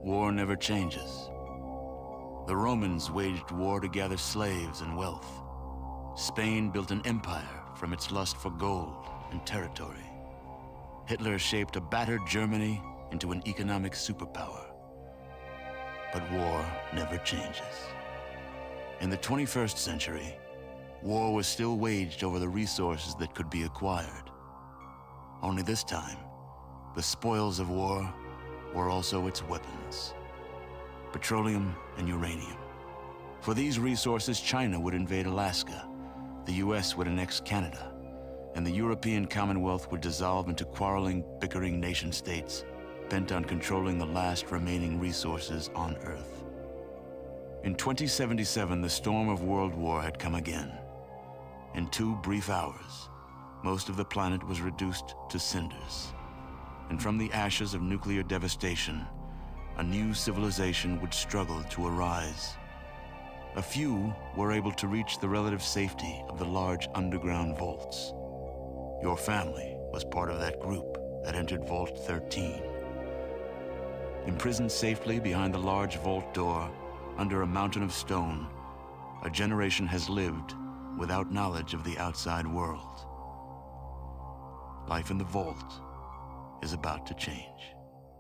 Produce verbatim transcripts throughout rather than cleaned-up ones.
war never changes. The Romans waged war to gather slaves and wealth. Spain built an empire from its lust for gold and territory. Hitler shaped a battered Germany into an economic superpower. But war never changes. In the twenty-first century, war was still waged over the resources that could be acquired. Only this time, the spoils of war were also its weapons: petroleum and uranium. For these resources, China would invade Alaska, the U S would annex Canada, and the European Commonwealth would dissolve into quarreling, bickering nation-states bent on controlling the last remaining resources on Earth. In twenty seventy-seven, the storm of World War had come again. In two brief hours, most of the planet was reduced to cinders. And from the ashes of nuclear devastation, a new civilization would struggle to arise. A few were able to reach the relative safety of the large underground vaults. Your family was part of that group that entered Vault thirteen. Imprisoned safely behind the large vault door, under a mountain of stone, a generation has lived without knowledge of the outside world. Life in the vault is about to change.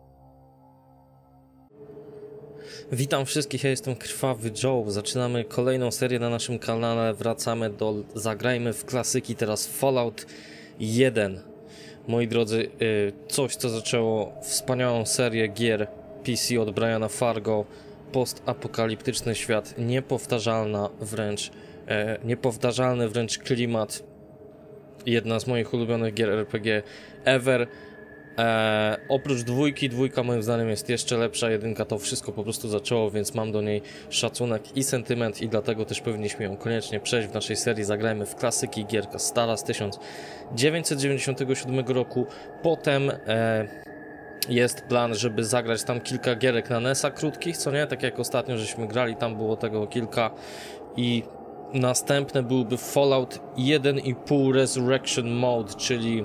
Witam wszystkich, ja jestem Krwawy Joe. Zaczynamy kolejną serię na naszym kanale. Wracamy do Zagrajmy w klasyki, teraz Fallout jeden. Moi drodzy, coś co zaczęło wspaniałą serię gier P C od Briana Fargo. Postapokaliptyczny świat, niepowtarzalna wręcz, niepowtarzalny wręcz klimat. Jedna z moich ulubionych gier R P G ever. Eee, oprócz dwójki, dwójka moim zdaniem jest jeszcze lepsza, jedynka to wszystko po prostu zaczęło, więc mam do niej szacunek i sentyment i dlatego też powinniśmy ją koniecznie przejść w naszej serii. Zagrajmy w klasyki, gierka stara z tysiąc dziewięćset dziewięćdziesiątego siódmego roku. Potem e, jest plan, żeby zagrać tam kilka gierek na N E S a krótkich, co nie? Tak jak ostatnio żeśmy grali, tam było tego kilka i następne byłby Fallout jeden i pół Resurrection Mode, czyli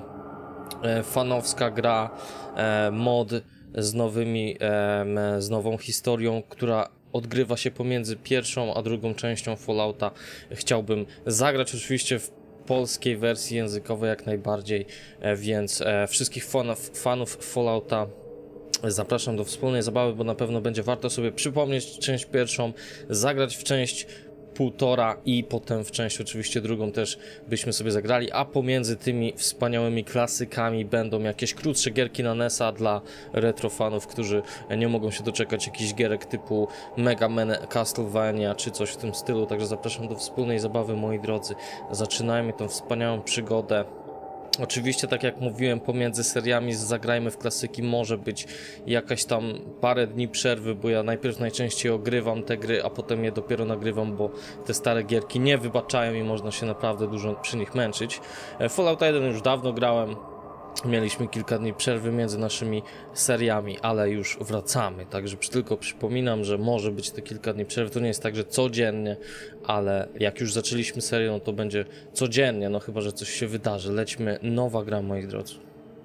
fanowska gra, e, mod z nowymi, e, z nową historią, która odgrywa się pomiędzy pierwszą a drugą częścią Fallouta. Chciałbym zagrać oczywiście w polskiej wersji językowej jak najbardziej, e, więc e, wszystkich fanów, fanów Fallouta zapraszam do wspólnej zabawy, bo na pewno będzie warto sobie przypomnieć część pierwszą, zagrać w część półtora i potem w część oczywiście drugą też byśmy sobie zagrali, a pomiędzy tymi wspaniałymi klasykami będą jakieś krótsze gierki na N E S a dla retrofanów, którzy nie mogą się doczekać jakichś gierek typu Mega Man, Castlevania czy coś w tym stylu, także zapraszam do wspólnej zabawy, moi drodzy. Zaczynajmy tą wspaniałą przygodę. Oczywiście, tak jak mówiłem, pomiędzy seriami z Zagrajmy w klasyki może być jakaś tam parę dni przerwy, bo ja najpierw najczęściej ogrywam te gry, a potem je dopiero nagrywam, bo te stare gierki nie wybaczają i można się naprawdę dużo przy nich męczyć. Fallout jeden już dawno grałem, mieliśmy kilka dni przerwy między naszymi seriami, ale już wracamy, także tylko przypominam, że może być te kilka dni przerwy, to nie jest tak, że codziennie, ale jak już zaczęliśmy serię, no to będzie codziennie, no chyba, że coś się wydarzy. Lećmy, nowa gra, moi drodzy.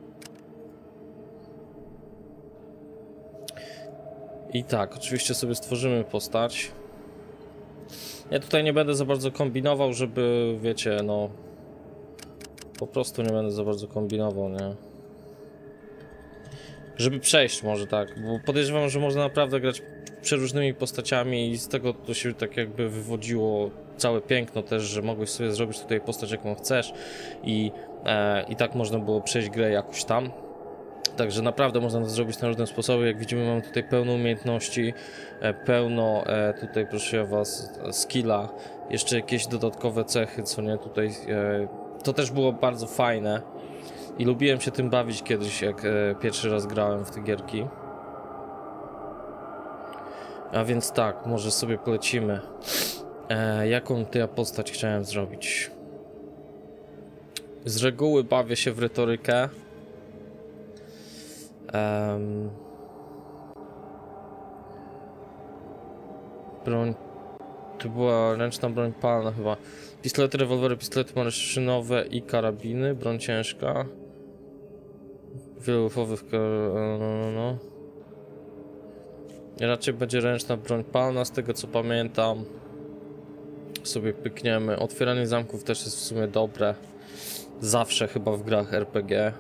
I tak, oczywiście sobie stworzymy postać. Ja tutaj nie będę za bardzo kombinował, żeby, wiecie, no po prostu nie będę za bardzo kombinował, nie? Żeby przejść może tak, bo podejrzewam, że można naprawdę grać przeróżnymi postaciami i z tego to się tak jakby wywodziło całe piękno też, że mogłeś sobie zrobić tutaj postać jaką chcesz i, e, i tak można było przejść grę jakoś tam. Także naprawdę można to zrobić na różne sposoby. Jak widzimy, mamy tutaj pełno umiejętności, e, pełno e, tutaj, proszę was, skilla, jeszcze jakieś dodatkowe cechy, co nie, tutaj e, to też było bardzo fajne i lubiłem się tym bawić kiedyś, jak e, pierwszy raz grałem w te gierki. A więc tak, może sobie polecimy. E, jaką to ja postać chciałem zrobić? Z reguły bawię się w retorykę. Um, broń. To była ręczna broń palna chyba. Pistolety, rewolwery, pistolety maszynowe i karabiny. Broń ciężka. Wielowyfowych. No, no, no. Raczej będzie ręczna broń palna, z tego co pamiętam. Sobie pykniemy. Otwieranie zamków też jest w sumie dobre. Zawsze chyba w grach R P G.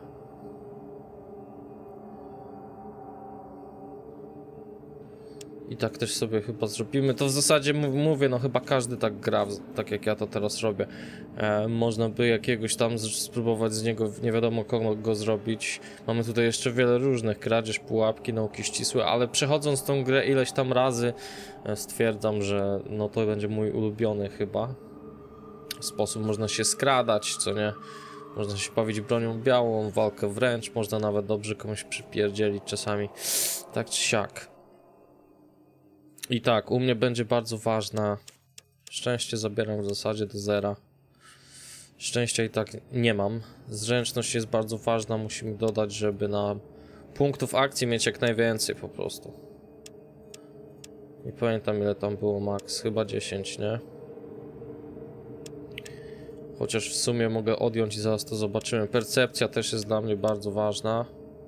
I tak też sobie chyba zrobimy. To w zasadzie mówię, no chyba każdy tak gra, tak jak ja to teraz robię. E, można by jakiegoś tam spróbować z niego nie wiadomo kogo go zrobić. Mamy tutaj jeszcze wiele różnych, kradzież, pułapki, nauki ścisłe, ale przechodząc tą grę ileś tam razy e, stwierdzam, że no to będzie mój ulubiony chyba sposób. Można się skradać, co nie? Można się bawić bronią białą, walkę wręcz, można nawet dobrze komuś przypierdzielić czasami, tak czy siak. I tak, u mnie będzie bardzo ważna. Szczęście zabieram w zasadzie do zera. Szczęścia i tak nie mam. Zręczność jest bardzo ważna, musimy dodać, żeby na punktów akcji mieć jak najwięcej po prostu. Nie pamiętam ile tam było max, chyba dziesięć, nie? Chociaż w sumie mogę odjąć i zaraz to zobaczymy. Percepcja też jest dla mnie bardzo ważna.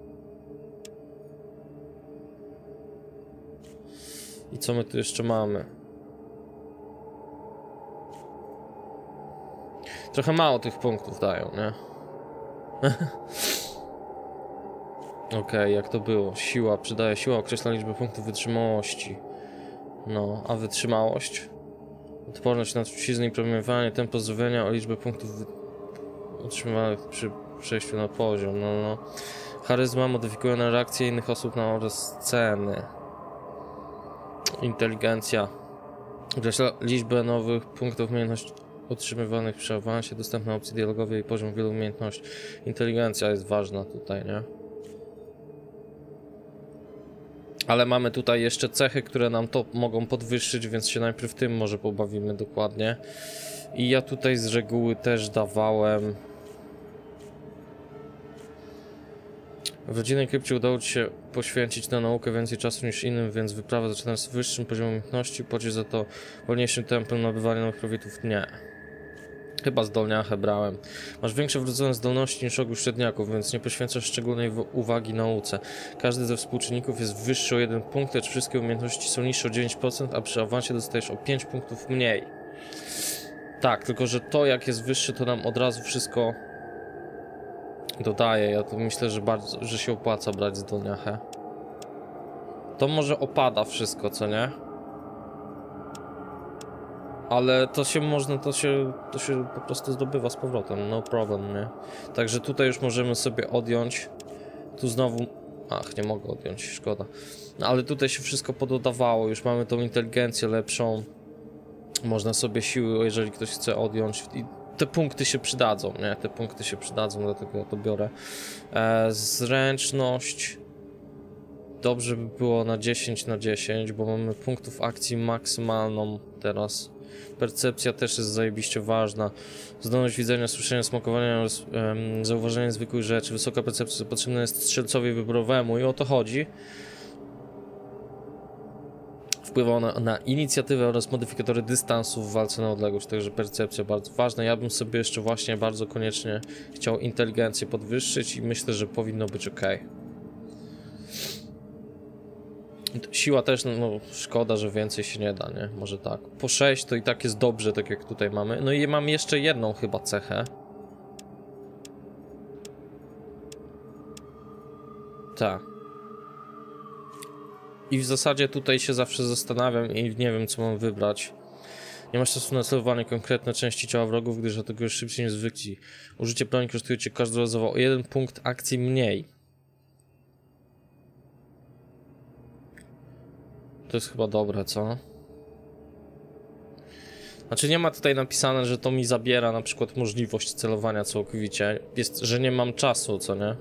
I co my tu jeszcze mamy? Trochę mało tych punktów dają, nie? Okej, okay, jak to było? Siła, przydaje siła, określa liczbę punktów wytrzymałości. No, a wytrzymałość? Odporność na trucizny i promieniowanie, tempo zdrowienia o liczbę punktów wy... otrzymywanych przy przejściu na poziom, no no. Charyzma modyfikuje na reakcje innych osób na oraz sceny. Inteligencja określa liczbę nowych punktów umiejętności otrzymywanych przy awansie, dostępne opcje dialogowe i poziom wielu umiejętności. Inteligencja jest ważna tutaj, nie? Ale mamy tutaj jeszcze cechy, które nam to mogą podwyższyć, więc się najpierw tym może pobawimy dokładnie. I ja tutaj z reguły też dawałem... W rodzinnej krypcie udało ci się poświęcić na naukę więcej czasu niż innym, więc wyprawa zaczyna z wyższym poziomem umiejętności, płacisz za to wolniejszym tempem nabywania nowych profitów. Nie. Chyba zdolniachę brałem. Masz większe wrodzone zdolności niż ogół średniaków, więc nie poświęcasz szczególnej uwagi nauce. Każdy ze współczynników jest wyższy o jeden punkt, lecz wszystkie umiejętności są niższe o dziewięć procent, a przy awansie dostajesz o pięć punktów mniej. Tak, tylko że to jak jest wyższy, to nam od razu wszystko dodaje. Ja to myślę, że bardzo, że się opłaca brać zdolniachę. To może opada wszystko, co nie? Ale to się można, to się, to się po prostu zdobywa z powrotem, no problem, nie? Także tutaj już możemy sobie odjąć. Tu znowu... Ach, nie mogę odjąć, szkoda. No ale tutaj się wszystko pododawało, już mamy tą inteligencję lepszą. Można sobie siły, jeżeli ktoś chce odjąć. I te punkty się przydadzą, nie? Te punkty się przydadzą, dlatego ja to biorę. E, zręczność... Dobrze by było na dziesięć na dziesięć, bo mamy punktów akcji maksymalną teraz. Percepcja też jest zajebiście ważna. Zdolność widzenia, słyszenia, smakowania oraz um, zauważenia zwykłych rzeczy. Wysoka percepcja potrzebna jest strzelcowi wyborowemu i o to chodzi. Wpływa ona na inicjatywę oraz modyfikatory dystansu w walce na odległość, także percepcja bardzo ważna. Ja bym sobie jeszcze właśnie bardzo koniecznie chciał inteligencję podwyższyć i myślę, że powinno być ok. Siła też, no, no szkoda, że więcej się nie da, nie? Może tak. Po sześć to i tak jest dobrze, tak jak tutaj mamy. No i mam jeszcze jedną chyba cechę. Tak. I w zasadzie tutaj się zawsze zastanawiam i nie wiem, co mam wybrać. Nie masz czasu na celowanie konkretne części ciała wrogów, gdyż atakujesz szybciej niż zwykli. Użycie broni kosztuje cię każdorazowo o jeden punkt akcji mniej. To jest chyba dobre, co? Znaczy nie ma tutaj napisane, że to mi zabiera na przykład możliwość celowania całkowicie. Jest, że nie mam czasu, co nie?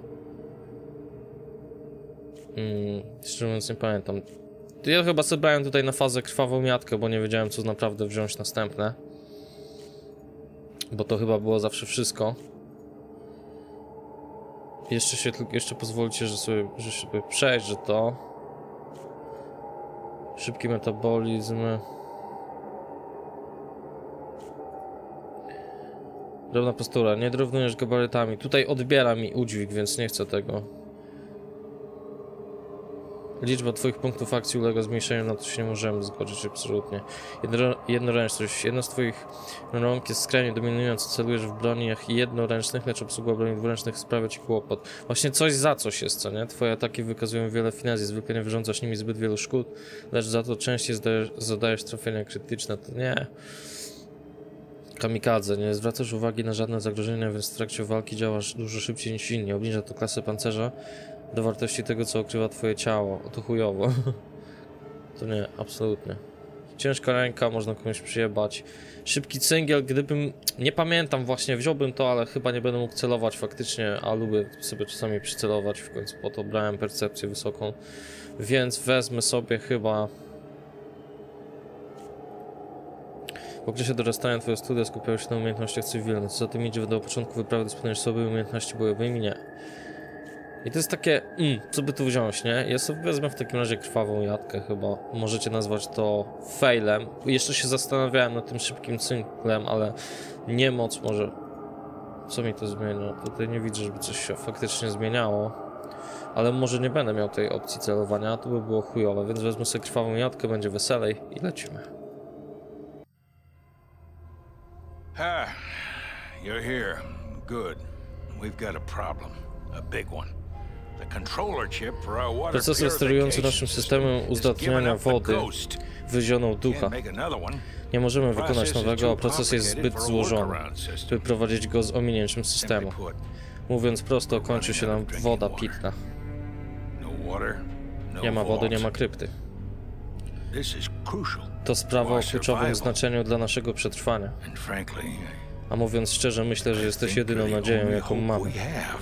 Hmm, szczerze mówiąc nie pamiętam. Ja chyba sobie brałem tutaj na fazę krwawą miatkę, bo nie wiedziałem co naprawdę wziąć następne. Bo to chyba było zawsze wszystko. Jeszcze się, jeszcze pozwólcie, że sobie, że sobie przejść, że to... Szybki metabolizm. Drobna postura. Nie dorównujesz gabarytami. Tutaj odbiera mi udźwig, więc nie chcę tego. Liczba twoich punktów akcji ulega zmniejszeniu, na to się nie możemy zgodzić absolutnie. Jedno, jednoręczność. Jedna z twoich rąk jest skrajnie dominująca, celujesz w broniach jednoręcznych, lecz obsługa broni dwuręcznych sprawia ci kłopot. Właśnie coś za coś jest, co nie? Twoje ataki wykazują wiele finezji, zwykle nie wyrządzasz nimi zbyt wielu szkód, lecz za to częściej zadajesz, zadajesz trafienia krytyczne, to nie. Kamikadze. Nie zwracasz uwagi na żadne zagrożenia, więc w trakcie walki działasz dużo szybciej niż inni. Obniża to klasę pancerza do wartości tego, co okrywa twoje ciało. O, to chujowo. To nie, absolutnie. Ciężka ręka, można komuś przyjebać. Szybki cyngiel, gdybym... Nie pamiętam właśnie, wziąłbym to, ale chyba nie będę mógł celować faktycznie, a lubię sobie czasami przycelować, w końcu po to brałem percepcję wysoką. Więc wezmę sobie chyba... W okresie dorastania twoje studia skupiały się na umiejętnościach cywilnych. Co za tym idzie, do początku wyprawy dysponujesz sobie umiejętności bojowymi? Nie. I to jest takie, mm, co by tu wziąć, nie? Ja sobie wezmę w takim razie krwawą jatkę chyba. Możecie nazwać to failem. Jeszcze się zastanawiałem nad tym szybkim cynklem, ale nie moc może... Co mi to zmienia? Tutaj nie widzę, żeby coś się faktycznie zmieniało. Ale może nie będę miał tej opcji celowania, to by było chujowe, więc wezmę sobie krwawą jatkę, będzie weselej i lecimy. Ah, you're here. Good. We've got a problem. A big one. The controller chip for our water Procesor sterujący naszym systemem uzdatniania wody wyzionął ducha. Nie możemy wykonać nowego, a proces jest zbyt złożony, by prowadzić go z ominięciem systemu. Mówiąc prosto, kończy się nam woda pitna. Nie ma wody, nie ma krypty. To sprawa o kluczowym znaczeniu dla naszego przetrwania. A mówiąc szczerze, myślę, że jesteś jedyną nadzieją, jaką mamy.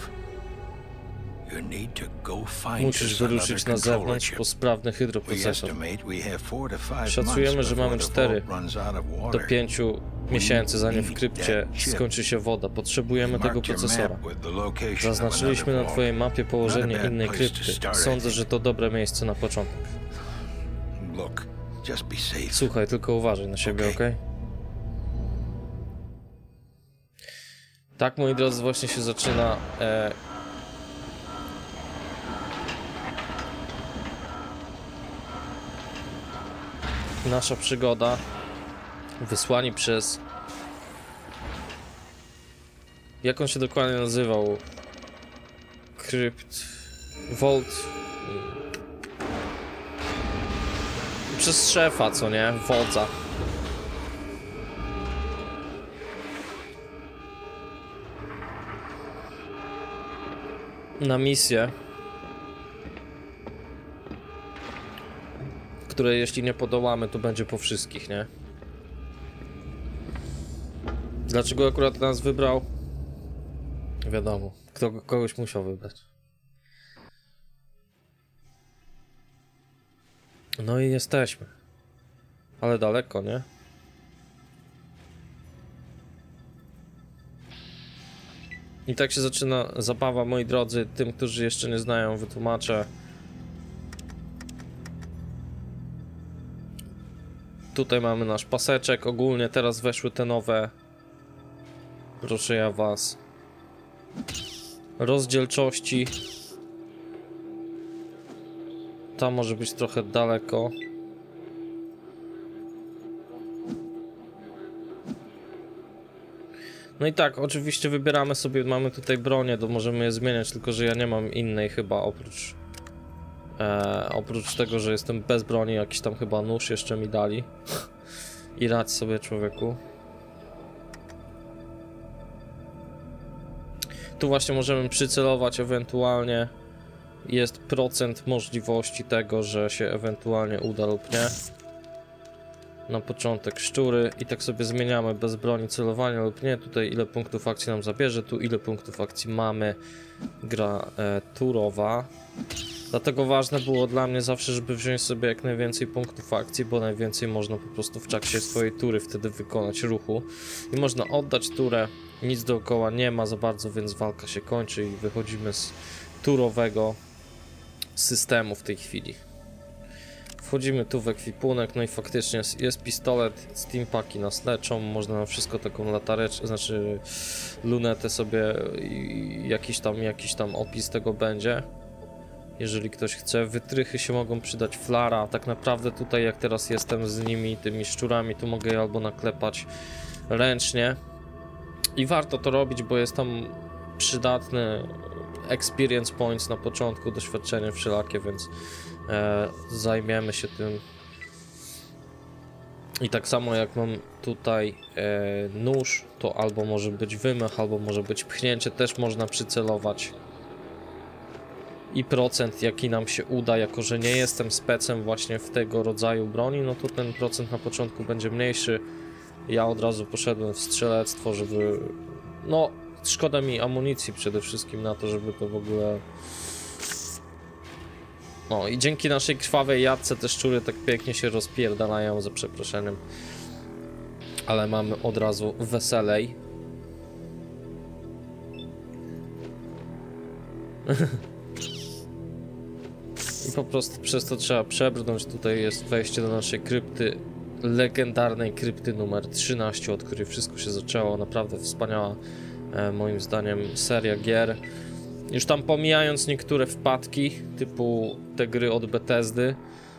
Musisz wyruszyć na zewnątrz po sprawny hydroprocesor. Szacujemy, że mamy cztery do pięciu miesięcy, zanim w krypcie skończy się woda. Potrzebujemy tego procesora. Zaznaczyliśmy na twojej mapie położenie innej krypty. Sądzę, że to dobre miejsce na początek. Słuchaj, tylko uważaj na siebie, ok? Tak, moi drodzy, właśnie się zaczyna e... nasza przygoda. Wysłani przez... Jak on się dokładnie nazywał? Krypt... Vault... Przez szefa, co nie? Wodza. Na misję, której jeśli nie podołamy, to będzie po wszystkich, nie? Dlaczego akurat nas wybrał? Wiadomo, kto kogoś musiał wybrać. No i jesteśmy. Ale daleko, nie? I tak się zaczyna zabawa, moi drodzy. Tym, którzy jeszcze nie znają, wytłumaczę. Tutaj mamy nasz paseczek. Ogólnie teraz weszły te nowe... Proszę ja was. Rozdzielczości. Ta może być trochę daleko. No i tak, oczywiście wybieramy sobie, mamy tutaj bronię, to możemy je zmieniać, tylko że ja nie mam innej chyba oprócz... E, oprócz tego, że jestem bez broni, jakiś tam chyba nóż jeszcze mi dali. I radź sobie, człowieku. Tu właśnie możemy przycelować ewentualnie. Jest procent możliwości tego, że się ewentualnie uda lub nie. Na początek szczury i tak sobie zmieniamy bez broni celowania lub nie. Tutaj ile punktów akcji nam zabierze, tu ile punktów akcji mamy. Gra e, turowa. Dlatego ważne było dla mnie zawsze, żeby wziąć sobie jak najwięcej punktów akcji, bo najwięcej można po prostu w czasie swojej tury wtedy wykonać ruchu. I można oddać turę, nic dookoła nie ma za bardzo, więc walka się kończy i wychodzimy z turowego systemu w tej chwili. Wchodzimy tu w ekwipunek, no i faktycznie jest, jest pistolet, steampaki nas leczą, można na wszystko taką latareczkę, znaczy lunetę sobie i jakiś tam, jakiś tam opis tego będzie. jeżeli ktoś chce. Wytrychy się mogą przydać, flara. Tak naprawdę tutaj jak teraz jestem z nimi, tymi szczurami, to mogę je albo naklepać ręcznie. I warto to robić, bo jest tam przydatny experience points na początku, doświadczenie wszelakie, więc e, zajmiemy się tym. I tak samo jak mam tutaj e, nóż, to albo może być wymach, albo może być pchnięcie, też można przycelować. I procent jaki nam się uda, jako że nie jestem specem właśnie w tego rodzaju broni, no to ten procent na początku będzie mniejszy. Ja od razu poszedłem w strzelectwo, żeby... No, szkoda mi amunicji przede wszystkim na to, żeby to w ogóle... No i dzięki naszej krwawej jadce te szczury tak pięknie się rozpierdalają, za przeproszeniem. Ale mamy od razu weselej. I po prostu przez to trzeba przebrnąć. Tutaj jest wejście do naszej krypty, legendarnej krypty numer trzynaście, od której wszystko się zaczęło. Naprawdę wspaniała, e, moim zdaniem, seria gier. Już tam pomijając niektóre wpadki, typu te gry od Bethesdy.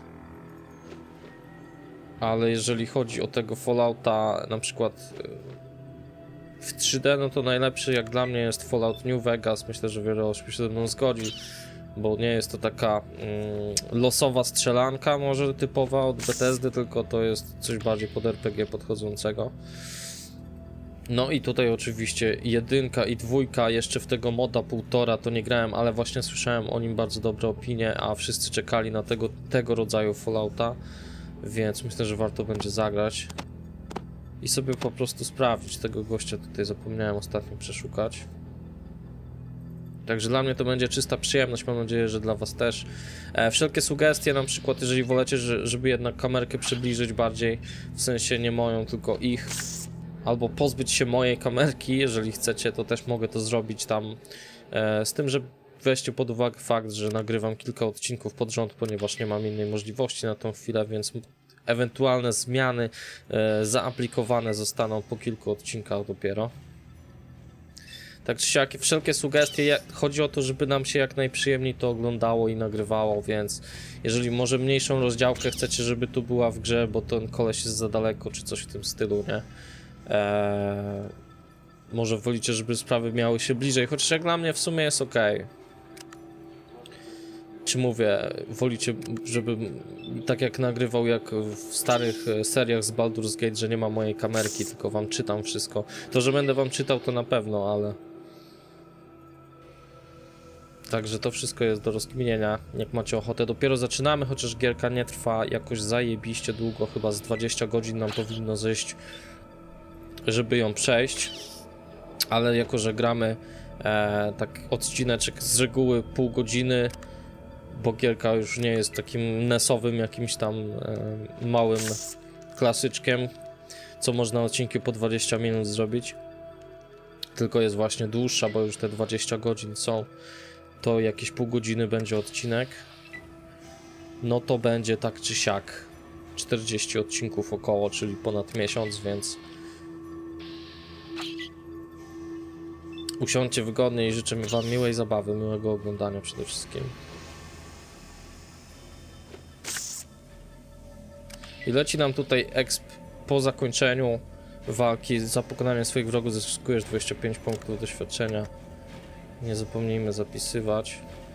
Ale jeżeli chodzi o tego Fallouta, na przykład w trzy D, no to najlepszy jak dla mnie jest Fallout New Vegas. Myślę, że wiele osób się ze mną zgodzi, bo nie jest to taka mm, losowa strzelanka może typowa od Bethesdy, tylko to jest coś bardziej pod R P G podchodzącego. No i tutaj oczywiście jedynka i dwójka, jeszcze w tego moda półtora to nie grałem, ale właśnie słyszałem o nim bardzo dobre opinie, a wszyscy czekali na tego, tego rodzaju Fallouta, więc myślę, że warto będzie zagrać i sobie po prostu sprawdzić. Tego gościa tutaj zapomniałem ostatnio przeszukać. Także dla mnie to będzie czysta przyjemność, mam nadzieję, że dla was też. E, wszelkie sugestie, na przykład jeżeli wolecie, że, żeby jednak kamerkę przybliżyć bardziej, w sensie nie moją, tylko ich, albo pozbyć się mojej kamerki, jeżeli chcecie, to też mogę to zrobić tam, e, z tym, że weźcie pod uwagę fakt, że nagrywam kilka odcinków pod rząd, ponieważ nie mam innej możliwości na tą chwilę, więc ewentualne zmiany e, zaaplikowane zostaną po kilku odcinkach dopiero. Tak czy siak, wszelkie sugestie, chodzi o to, żeby nam się jak najprzyjemniej to oglądało i nagrywało, więc jeżeli może mniejszą rozdziałkę chcecie, żeby tu była w grze, bo ten koleś jest za daleko, czy coś w tym stylu, nie? Eee, może wolicie, żeby sprawy miały się bliżej, chociaż jak dla mnie w sumie jest ok. Czy mówię, wolicie, żeby tak jak nagrywał, jak w starych seriach z Baldur's Gate, że nie ma mojej kamerki, tylko wam czytam wszystko. To, że będę wam czytał, to na pewno, ale... Także to wszystko jest do rozkminienia, jak macie ochotę. Dopiero zaczynamy, chociaż gierka nie trwa jakoś zajebiście długo, chyba z dwadzieścia godzin nam powinno zejść, żeby ją przejść. Ale jako, że gramy e, tak odcineczek z reguły pół godziny, bo gierka już nie jest takim nesowym jakimś tam e, małym klasyczkiem, co można odcinki po dwadzieścia minut zrobić, tylko jest właśnie dłuższa, bo już te dwadzieścia godzin są, to jakieś pół godziny będzie odcinek, no to będzie tak czy siak czterdzieści odcinków około, czyli ponad miesiąc, więc usiądźcie wygodnie i życzę wam miłej zabawy, miłego oglądania przede wszystkim. I leci nam tutaj exp po zakończeniu walki. Za pokonanie swoich wrogów zyskujesz dwadzieścia pięć punktów doświadczenia. Nie zapomnijmy zapisywać,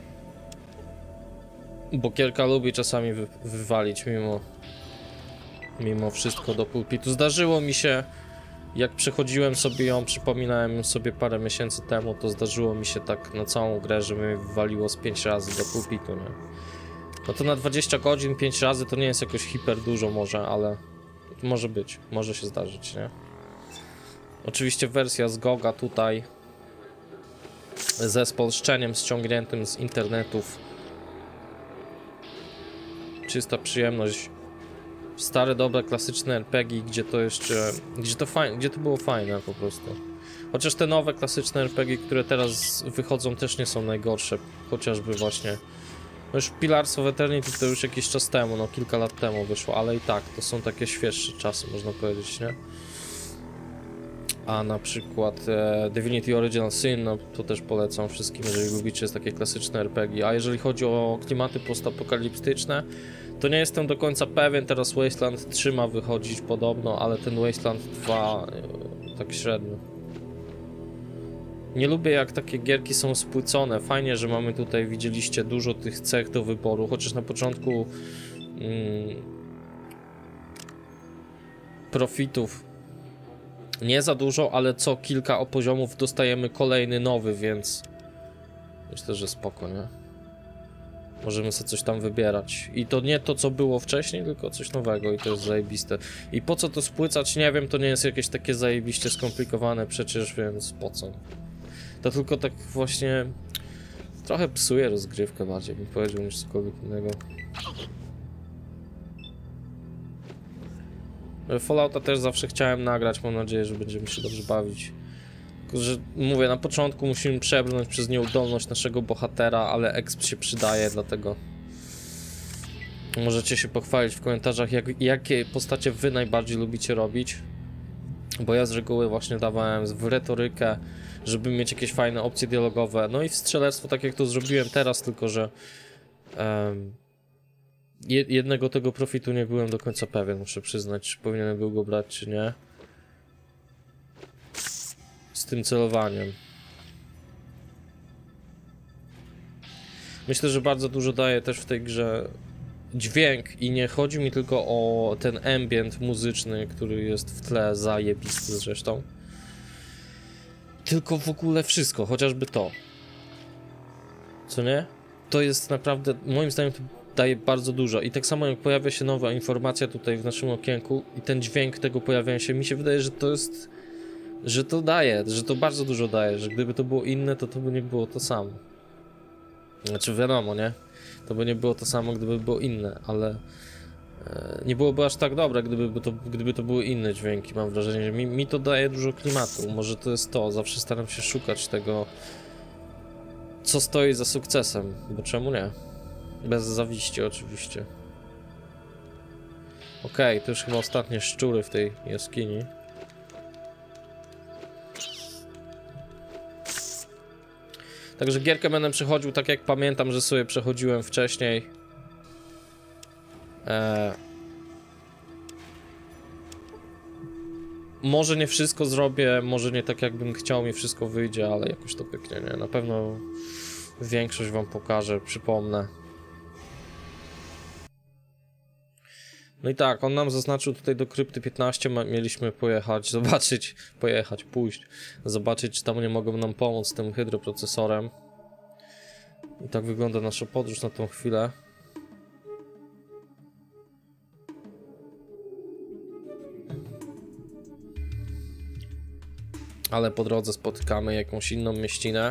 bo gierka lubi czasami wy wywalić mimo mimo wszystko do pulpitu. Zdarzyło mi się, jak przechodziłem sobie ją, przypominałem sobie parę miesięcy temu, to zdarzyło mi się tak na całą grę, że mnie wywaliło z pięć razy do pulpitu, nie? No to na dwadzieścia godzin pięć razy to nie jest jakoś hiper dużo może, ale może być, może się zdarzyć, nie? Oczywiście wersja z Goga tutaj ze spolszczeniem ściągniętym z internetów. Czysta przyjemność. Stare, dobre, klasyczne R P G, gdzie to jeszcze, gdzie to fajne, gdzie to było fajne po prostu. Chociaż te nowe, klasyczne R P G, które teraz wychodzą, też nie są najgorsze. Chociażby właśnie, no już Pillars of Eternity to już jakiś czas temu, no kilka lat temu wyszło, ale i tak, to są takie świeższe czasy, można powiedzieć, nie? A na przykład e, Divinity Original Sin, no to też polecam wszystkim, jeżeli lubicie takie klasyczne R P G. A jeżeli chodzi o klimaty postapokaliptyczne, to nie jestem do końca pewien, teraz Wasteland trzy ma wychodzić podobno, ale ten Wasteland dwa e, tak średnio. Nie lubię, jak takie gierki są spłycone. Fajnie, że mamy tutaj, widzieliście, dużo tych cech do wyboru, chociaż na początku mm, profitów nie za dużo, ale co kilka poziomów dostajemy kolejny nowy, więc myślę, że spoko, nie? Możemy sobie coś tam wybierać. I to nie to, co było wcześniej, tylko coś nowego i to jest zajebiste. I po co to spłycać, nie wiem, to nie jest jakieś takie zajebiście skomplikowane przecież, więc po co? To tylko tak właśnie trochę psuje rozgrywkę bardziej, bym powiedział, niż cokolwiek innego. Fallouta też zawsze chciałem nagrać, mam nadzieję, że będziemy się dobrze bawić. Tylko, że mówię, na początku musimy przebrnąć przez nieudolność naszego bohatera, ale exp się przydaje, dlatego możecie się pochwalić w komentarzach, jak, jakie postacie wy najbardziej lubicie robić. Bo ja z reguły właśnie dawałem w retorykę, żeby mieć jakieś fajne opcje dialogowe. No i w strzelectwo, tak jak to zrobiłem teraz, tylko że um, jednego tego profitu nie byłem do końca pewien, muszę przyznać, czy powinienem był go brać, czy nie. Z tym celowaniem. Myślę, że bardzo dużo daje też w tej grze dźwięk i nie chodzi mi tylko o ten ambient muzyczny, który jest w tle, zajebisty zresztą. Tylko w ogóle wszystko, chociażby to. Co nie? To jest naprawdę, moim zdaniem, to daje bardzo dużo. I tak samo jak pojawia się nowa informacja tutaj w naszym okienku i ten dźwięk tego pojawiania się, mi się wydaje, że to jest, że to daje, że to bardzo dużo daje, że gdyby to było inne, to to by nie było to samo. Znaczy wiadomo, nie? To by nie było to samo, gdyby było inne, ale e, nie byłoby aż tak dobre, gdyby to, gdyby to były inne dźwięki, mam wrażenie, że mi, mi to daje dużo klimatu. Może to jest to, zawsze staram się szukać tego, co stoi za sukcesem, bo czemu nie? Bez zawiści oczywiście. Okej, okay, to już chyba ostatnie szczury w tej jaskini. Także gierkę będę przechodził tak, jak pamiętam, że sobie przechodziłem wcześniej. Eee... Może nie wszystko zrobię, może nie tak, jakbym chciał, mi wszystko wyjdzie, ale jakoś to pyknie, nie? Na pewno większość wam pokażę, przypomnę. No i tak, on nam zaznaczył tutaj do krypty piętnaście, mieliśmy pojechać, zobaczyć, pojechać, pójść, zobaczyć, czy tam nie mogą nam pomóc z tym hydroprocesorem. I tak wygląda nasza podróż na tą chwilę. Ale po drodze spotykamy jakąś inną mieścinę.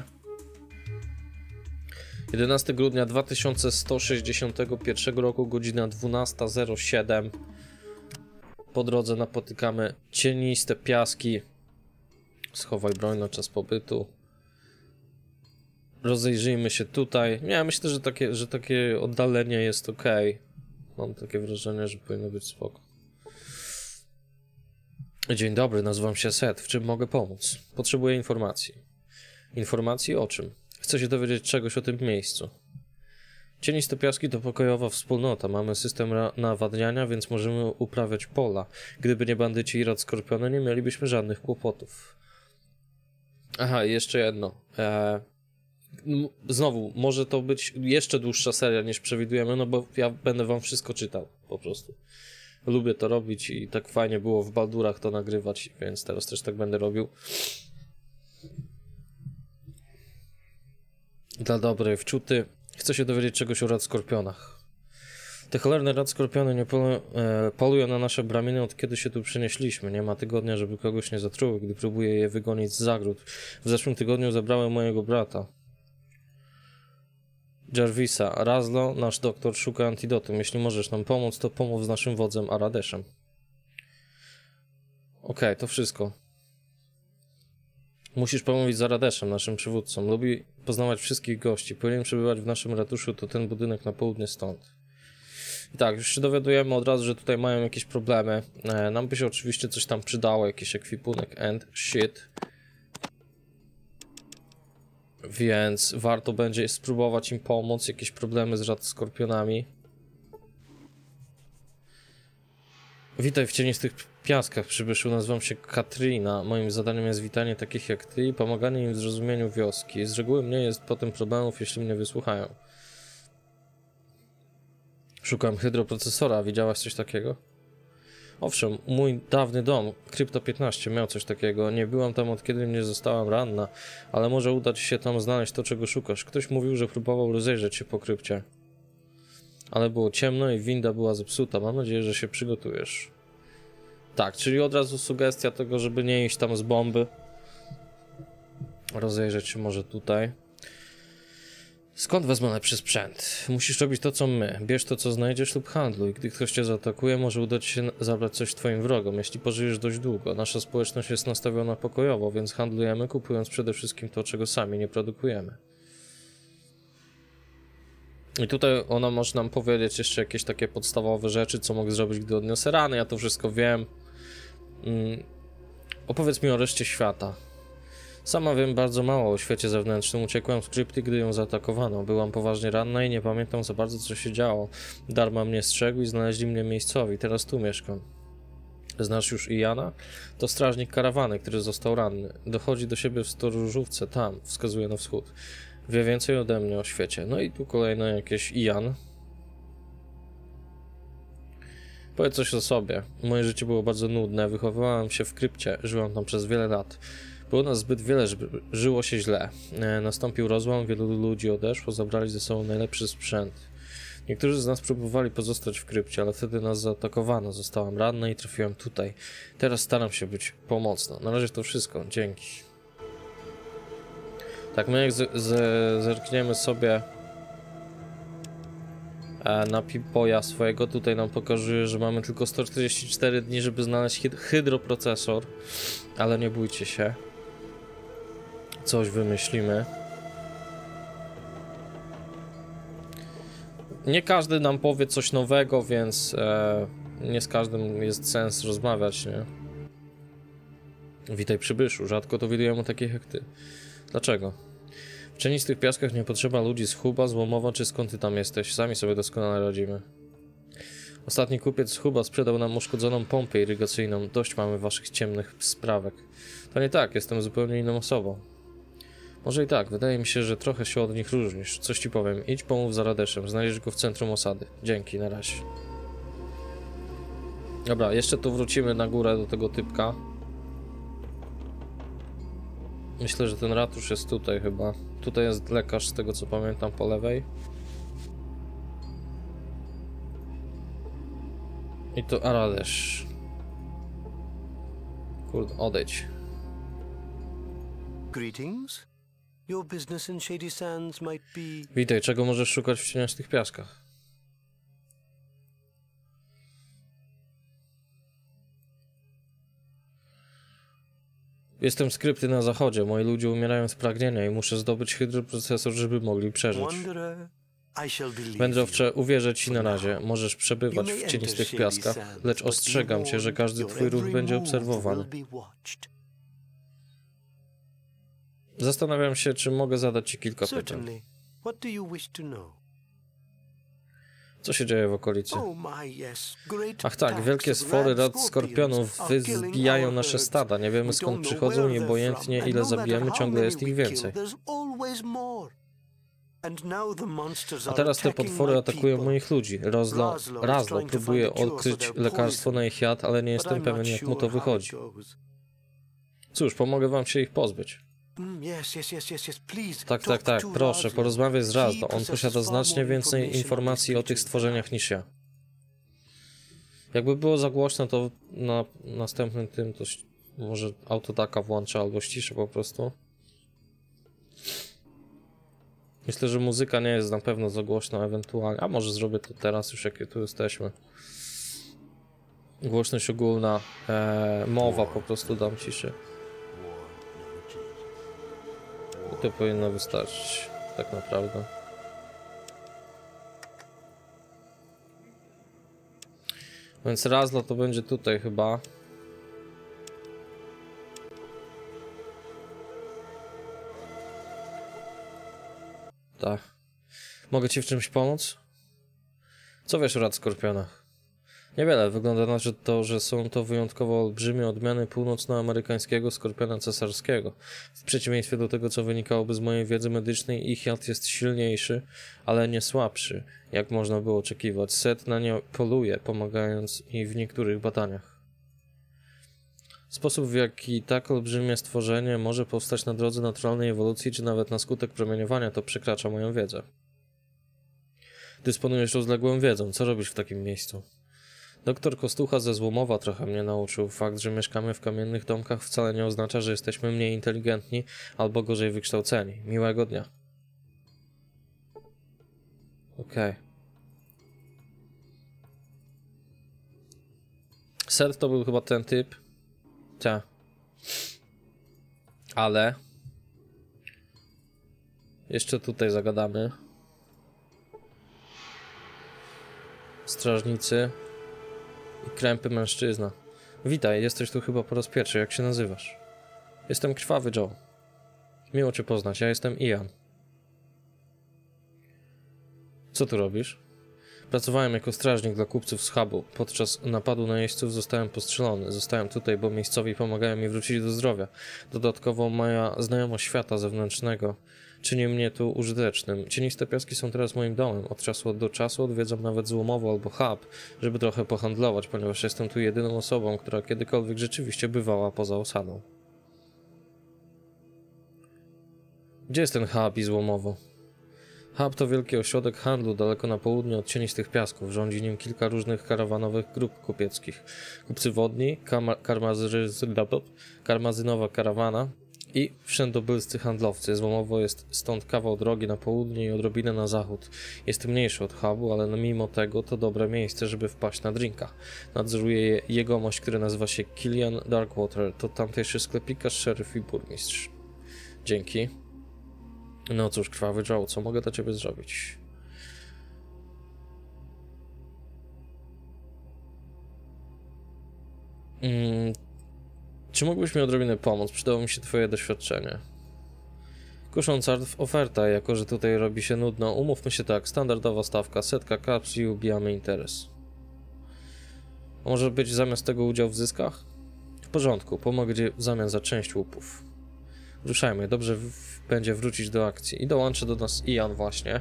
jedenastego grudnia dwa tysiące sto sześćdziesiątego pierwszego roku, godzina dwunasta zero siedem. Po drodze napotykamy cieniste piaski. Schowaj broń na czas pobytu. Rozejrzyjmy się tutaj. Ja myślę, że takie, że takie oddalenie jest ok. Mam takie wrażenie, że powinno być spoko. Dzień dobry, nazywam się Seth. W czym mogę pomóc? Potrzebuję informacji. Informacji o czym? Chcę się dowiedzieć czegoś o tym miejscu. Cieniste piaski to pokojowa wspólnota. Mamy system nawadniania, więc możemy uprawiać pola. Gdyby nie bandyci i rad skorpiony, nie mielibyśmy żadnych kłopotów. Aha, i jeszcze jedno. Eee, znowu, może to być jeszcze dłuższa seria niż przewidujemy, no bo ja będę wam wszystko czytał, po prostu. Lubię to robić i tak fajnie było w Baldurach to nagrywać, więc teraz też tak będę robił. Dla dobrej wczuty. Chcę się dowiedzieć czegoś o radskorpionach. Te cholerne radskorpiony nie polu e, polują na nasze braminy, od kiedy się tu przenieśliśmy. Nie ma tygodnia, żeby kogoś nie zatruły, gdy próbuję je wygonić z zagród. W zeszłym tygodniu zabrałem mojego brata. Jarvisa. Razlo, nasz doktor, szuka antidotum. Jeśli możesz nam pomóc, to pomów z naszym wodzem Aradeszem. Okej, okay, to wszystko. Musisz pomówić z Aradeszem, naszym przywódcą. Lubi poznawać wszystkich gości. Powinien przebywać w naszym ratuszu, to ten budynek na południe stąd. I tak, już się dowiadujemy od razu, że tutaj mają jakieś problemy. E, nam by się oczywiście coś tam przydało, jakiś ekwipunek and shit. Więc warto będzie spróbować im pomóc, jakieś problemy z radskorpionami. Witaj w cienistych piaskach, przybyszu. Nazywam się Katrina. Moim zadaniem jest witanie takich jak ty i pomaganie im w zrozumieniu wioski. Z reguły mniej jest potem problemów, jeśli mnie wysłuchają. Szukam hydroprocesora. Widziałaś coś takiego? Owszem, mój dawny dom, Krypto piętnaście, miał coś takiego. Nie byłam tam od kiedy mnie zostałam ranna, ale może uda ci się tam znaleźć to, czego szukasz. Ktoś mówił, że próbował rozejrzeć się po krypcie. Ale było ciemno i winda była zepsuta. Mam nadzieję, że się przygotujesz. Tak, czyli od razu sugestia tego, żeby nie iść tam z bomby. Rozejrzeć się może tutaj. Skąd wezmę lepszy sprzęt? Musisz robić to, co my. Bierz to, co znajdziesz lub handluj. Gdy ktoś cię zaatakuje, może uda ci się zabrać coś twoim wrogom, jeśli pożyjesz dość długo. Nasza społeczność jest nastawiona pokojowo, więc handlujemy, kupując przede wszystkim to, czego sami nie produkujemy. I tutaj ona może nam powiedzieć jeszcze jakieś takie podstawowe rzeczy, co mogę zrobić, gdy odniosę rany. Ja to wszystko wiem. Mm. Opowiedz mi o reszcie świata. Sama wiem bardzo mało o świecie zewnętrznym. Uciekłam z krypty, gdy ją zaatakowano. Byłam poważnie ranna i nie pamiętam za bardzo, co się działo. Dharma mnie strzegł i znaleźli mnie miejscowi. Teraz tu mieszkam. Znasz już Iana? To strażnik karawany, który został ranny. Dochodzi do siebie w storóżówce, tam, wskazuje na wschód. Wie więcej ode mnie o świecie. No i tu kolejne jakieś Ian. Powiedz coś o sobie. Moje życie było bardzo nudne. Wychowywałam się w krypcie. Żyłam tam przez wiele lat. Było nas zbyt wiele, żeby żyło się źle. E, nastąpił rozłam, wielu ludzi odeszło, zabrali ze sobą najlepszy sprzęt. Niektórzy z nas próbowali pozostać w krypcie, ale wtedy nas zaatakowano. Zostałam ranna i trafiłam tutaj. Teraz staram się być pomocna. Na razie to wszystko. Dzięki. Tak, my jak z, z, zerkniemy sobie e, na Pip-Boya swojego, tutaj nam pokazuje, że mamy tylko sto czterdzieści cztery dni, żeby znaleźć hyd hydroprocesor, ale nie bójcie się. Coś wymyślimy. Nie każdy nam powie coś nowego, więc e, nie z każdym jest sens rozmawiać, nie? Witaj przybyszu, rzadko to widujemy takich jak ty. Dlaczego? W cienistych piaskach nie potrzeba ludzi z Huba, z Łomowa czy skąd ty tam jesteś. Sami sobie doskonale radzimy. Ostatni kupiec z Huba sprzedał nam uszkodzoną pompę irygacyjną. Dość mamy waszych ciemnych sprawek. To nie tak, jestem zupełnie inną osobą. Może i tak, wydaje mi się, że trochę się od nich różnisz. Coś ci powiem, idź pomów z Aradeszem, znajdziesz go w centrum osady. Dzięki, na razie. Dobra, jeszcze tu wrócimy na górę do tego typka. Myślę, że ten ratusz jest tutaj chyba. Tutaj jest lekarz, z tego co pamiętam, po lewej. I to Aradesz. Kurde, odejdź. Greetings. Your business in Shady Sands might be... Witaj, czego możesz szukać w cieniastych piaskach? Jestem z krypty na zachodzie. Moi ludzie umierają z pragnienia i muszę zdobyć hydroprocesor, żeby mogli przeżyć. Wędrowcze, uwierzę ci na razie. Możesz przebywać w cienistych piaskach, lecz ostrzegam cię, że każdy twój ruch będzie obserwowany. Zastanawiam się, czy mogę zadać ci kilka pytań. Co się dzieje w okolicy? Ach tak, wielkie stwory rad skorpionów wyzbijają nasze stada. Nie wiemy skąd przychodzą i obojętnie ile zabijemy, ciągle jest ich więcej. A teraz te potwory atakują moich ludzi. Rozlo, Razlo próbuje odkryć lekarstwo na ich jad, ale nie jestem pewien, jak mu to wychodzi. Cóż, pomogę wam się ich pozbyć. Tak, tak, tak, proszę, porozmawiaj z Razlo. On posiada znacznie więcej informacji o tych stworzeniach niż ja. Jakby było za głośno, to na następnym tym to może autotaka włączę albo ściszę po prostu. Myślę, że muzyka nie jest na pewno za głośno ewentualnie, a może zrobię to teraz już, jak tu jesteśmy. Głośność ogólna, e, mowa po prostu dam ciszy. I to powinno wystarczyć, tak naprawdę. Więc Razlo to będzie tutaj chyba. Tak. Mogę ci w czymś pomóc? Co wiesz o rad skorpionach? Niewiele. Wygląda na to, że są to wyjątkowo olbrzymie odmiany północnoamerykańskiego skorpiona cesarskiego. W przeciwieństwie do tego, co wynikałoby z mojej wiedzy medycznej, ich jad jest silniejszy, ale nie słabszy, jak można było oczekiwać. Set na nie poluje, pomagając mi w niektórych badaniach. Sposób, w jaki tak olbrzymie stworzenie może powstać na drodze naturalnej ewolucji, czy nawet na skutek promieniowania, to przekracza moją wiedzę. Dysponujesz rozległą wiedzą. Co robisz w takim miejscu? Doktor Kostucha ze Złomowa trochę mnie nauczył. Fakt, że mieszkamy w kamiennych domkach wcale nie oznacza, że jesteśmy mniej inteligentni albo gorzej wykształceni. Miłego dnia. Okej. Okay. Seth to był chyba ten typ. Ta. Ale jeszcze tutaj zagadamy. Strażnicy i krępy mężczyzna. Witaj, jesteś tu chyba po raz pierwszy. Jak się nazywasz? Jestem Krwawy Joe. Miło cię poznać, ja jestem Ian. Co tu robisz? Pracowałem jako strażnik dla kupców z hubu. Podczas napadu na jeźdźców zostałem postrzelony. Zostałem tutaj, bo miejscowi pomagają mi wrócić do zdrowia. Dodatkowo moja znajomość świata zewnętrznego czyni mnie tu użytecznym. Cieniste piaski są teraz moim domem. Od czasu do czasu odwiedzam nawet Złomowo albo hub, żeby trochę pohandlować, ponieważ jestem tu jedyną osobą, która kiedykolwiek rzeczywiście bywała poza osadą. Gdzie jest ten hub i Złomowo? Hub to wielki ośrodek handlu daleko na południe od cienistych piasków. Rządzi nim kilka różnych karawanowych grup kupieckich. Kupcy wodni, karmazynowa karawana i wszędobylscy handlowcy. Złomowo jest stąd kawał drogi na południe i odrobinę na zachód. Jest mniejszy od hubu, ale mimo tego to dobre miejsce, żeby wpaść na drinka. Nadzoruje je jegomość, który nazywa się Killian Darkwater. To tamtejszy sklepikarz, szeryf i burmistrz. Dzięki. No cóż, Krwawy Joe, co mogę dla ciebie zrobić? Mm, czy mógłbyś mi odrobinę pomóc? Przydało mi się twoje doświadczenie. Kusząca oferta, jako że tutaj robi się nudno. Umówmy się tak, standardowa stawka, setka kaps i ubijamy interes. A może być zamiast tego udział w zyskach? W porządku, pomogę ci w zamian za część łupów. Ruszajmy, dobrze w będzie wrócić do akcji. I dołączy do nas Ian właśnie.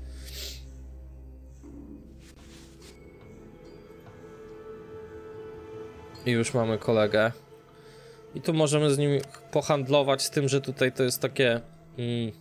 I już mamy kolegę. I tu możemy z nim pohandlować, z tym, że tutaj to jest takie mm,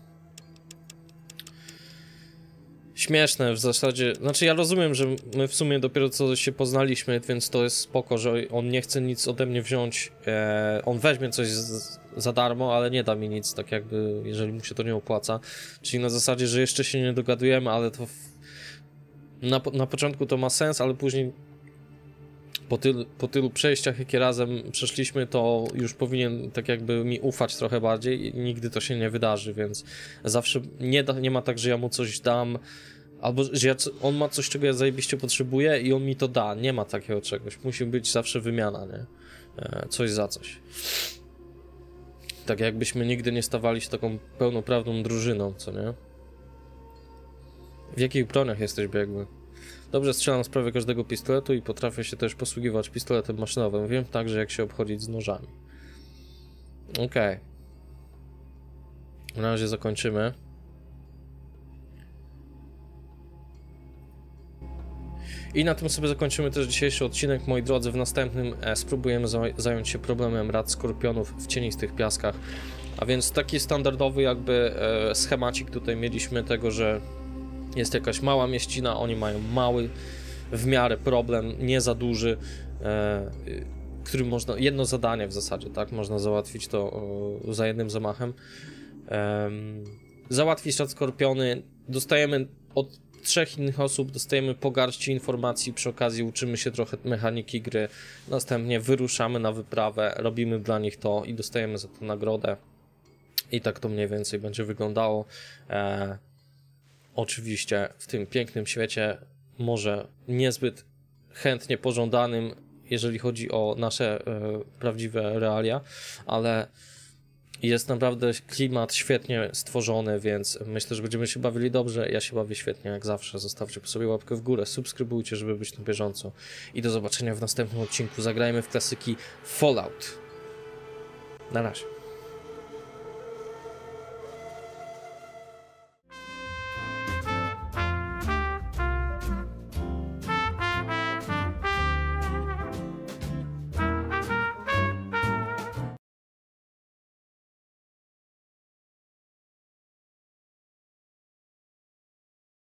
śmieszne w zasadzie. Znaczy ja rozumiem, że my w sumie dopiero co się poznaliśmy, więc to jest spoko, że on nie chce nic ode mnie wziąć. E, on weźmie coś z, za darmo, ale nie da mi nic, tak jakby, jeżeli mu się to nie opłaca. Czyli na zasadzie, że jeszcze się nie dogadujemy, ale to w, na, na początku to ma sens, ale później po tylu, po tylu przejściach, jakie razem przeszliśmy, to już powinien tak jakby mi ufać trochę bardziej i nigdy to się nie wydarzy, więc zawsze nie, da, nie ma tak, że ja mu coś dam, albo że ja, on ma coś, czego ja zajebiście potrzebuję i on mi to da. Nie ma takiego czegoś. Musi być zawsze wymiana, nie? E, coś za coś. Tak jakbyśmy nigdy nie stawali się taką pełnoprawną drużyną, co nie? W jakich broniach jesteś biegły? Dobrze strzelam z prawie każdego pistoletu i potrafię się też posługiwać pistoletem maszynowym. Wiem także, jak się obchodzić z nożami. Okej. Okay. Na razie zakończymy. I na tym sobie zakończymy też dzisiejszy odcinek, moi drodzy. W następnym e, spróbujemy zająć się problemem rad skorpionów w cienistych piaskach. A więc taki standardowy jakby e, schemacik tutaj mieliśmy tego, że jest jakaś mała mieścina, oni mają mały w miarę problem, nie za duży, e, który można, jedno zadanie w zasadzie, tak, można załatwić to e, za jednym zamachem. E, załatwić rad skorpiony, dostajemy od trzech innych osób, dostajemy po garści informacji, przy okazji uczymy się trochę mechaniki gry, następnie wyruszamy na wyprawę, robimy dla nich to i dostajemy za to nagrodę. I tak to mniej więcej będzie wyglądało. E, oczywiście w tym pięknym świecie może niezbyt chętnie pożądanym, jeżeli chodzi o nasze e, prawdziwe realia, ale jest naprawdę klimat świetnie stworzony, więc myślę, że będziemy się bawili dobrze. Ja się bawię świetnie, jak zawsze. Zostawcie po sobie łapkę w górę, subskrybujcie, żeby być na bieżąco. I do zobaczenia w następnym odcinku. Zagrajmy w klasyki Fallout. Na razie.